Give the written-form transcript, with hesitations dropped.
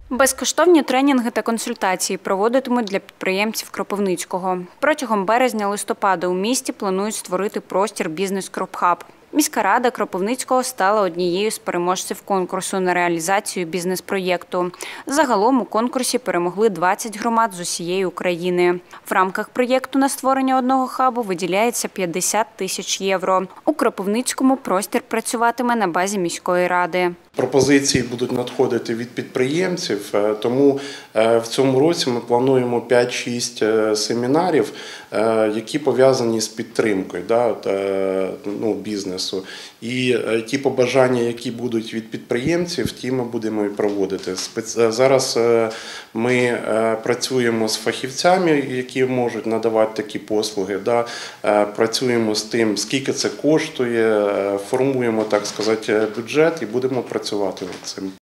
Безкоштовні тренінги та консультації проводитимуть для підприємців Кропивницького. Протягом березня-листопада у місті планують створити простір «Бізнес-Кропхаб». Міська рада Кропивницького стала однією з переможців конкурсу на реалізацію бізнес-проєкту. Загалом у конкурсі перемогли 20 громад з усієї України. В рамках проєкту на створення одного хабу виділяється 50 тисяч євро. У Кропивницькому простір працюватиме на базі міської ради. Пропозиції будуть надходити від підприємців, тому в цьому році ми плануємо 5-6 семінарів, які пов'язані з підтримкою бізнесу. І ті побажання, які будуть від підприємців, ті ми будемо і проводити. Зараз ми працюємо з фахівцями, які можуть надавати такі послуги, працюємо з тим, скільки це коштує, формуємо, так сказати, бюджет і будемо працювати над цим.